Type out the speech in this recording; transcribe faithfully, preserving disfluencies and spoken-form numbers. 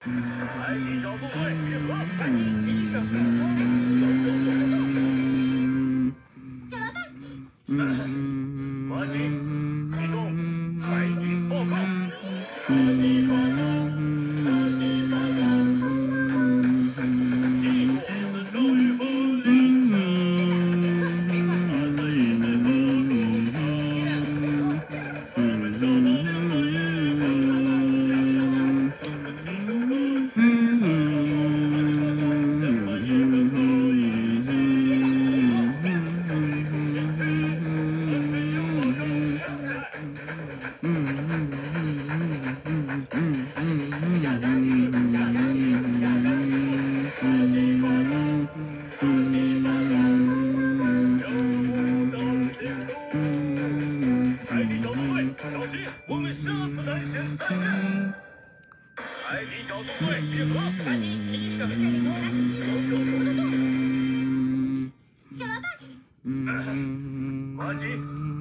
海底小纵队集合，赶紧提上下装备，走走走得到。 小老大， 马行，启动，海底报告。海底报告，海底报告。经过此遭遇风林场，马赛已在河中场，我们找到了一方。 海底小纵队，小心！我们下次探险再见。海底小纵队集合，赶紧提上下装备，走走走得到。 小老大， 马吉，